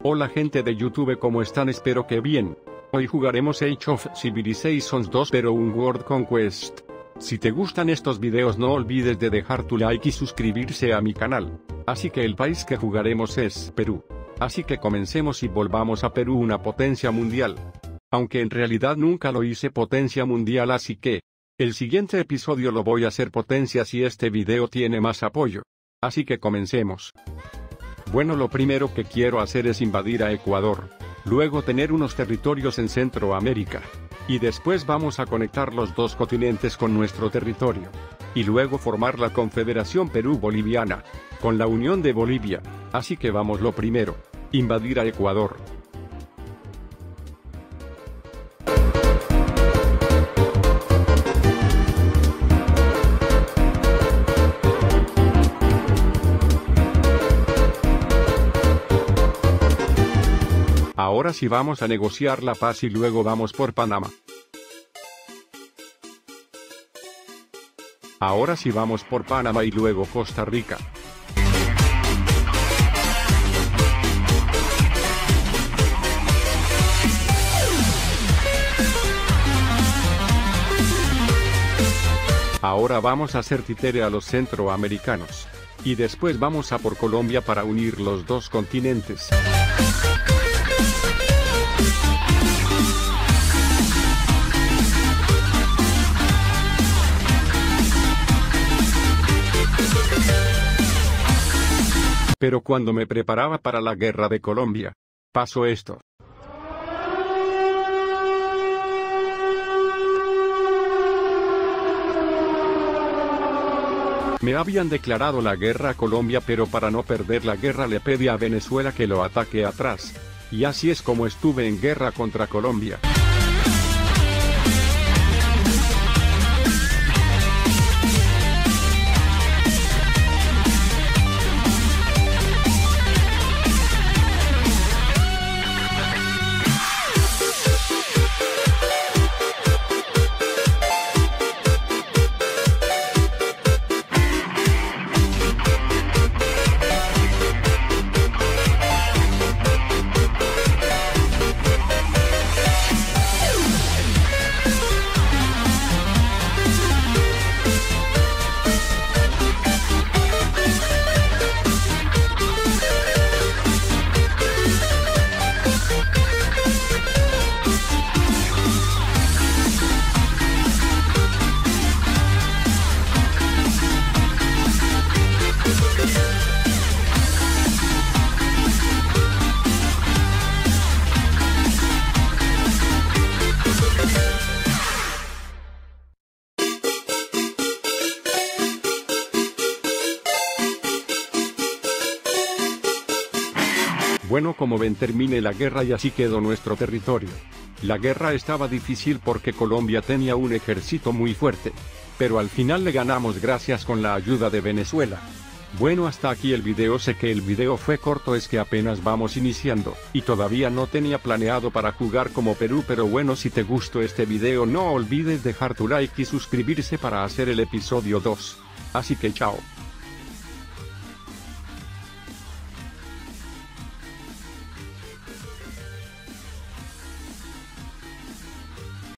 Hola gente de YouTube, ¿cómo están? Espero que bien. Hoy jugaremos Age of Civilizations 2 pero un World Conquest. Si te gustan estos videos no olvides de dejar tu like y suscribirse a mi canal. Así que el país que jugaremos es Perú. Así que comencemos y volvamos a Perú, una potencia mundial. Aunque en realidad nunca lo hice potencia mundial, así que el siguiente episodio lo voy a hacer potencia si este video tiene más apoyo. Así que comencemos. Bueno, lo primero que quiero hacer es invadir a Ecuador, luego tener unos territorios en Centroamérica, y después vamos a conectar los dos continentes con nuestro territorio, y luego formar la Confederación Perú-Boliviana, con la unión de Bolivia. Así que vamos, lo primero, invadir a Ecuador. Ahora sí vamos a negociar la paz y luego vamos por Panamá. Ahora sí vamos por Panamá y luego Costa Rica. Ahora vamos a hacer títere a los centroamericanos. Y después vamos a por Colombia para unir los dos continentes. Pero cuando me preparaba para la guerra de Colombia, pasó esto. Me habían declarado la guerra a Colombia, pero para no perder la guerra le pedí a Venezuela que lo ataque atrás. Y así es como estuve en guerra contra Colombia. Bueno, como ven, terminé la guerra y así quedó nuestro territorio. La guerra estaba difícil porque Colombia tenía un ejército muy fuerte, pero al final le ganamos gracias con la ayuda de Venezuela. Bueno, hasta aquí el video. Sé que el video fue corto, es que apenas vamos iniciando, y todavía no tenía planeado para jugar como Perú, pero bueno, si te gustó este video no olvides dejar tu like y suscribirse para hacer el episodio 2. Así que chao.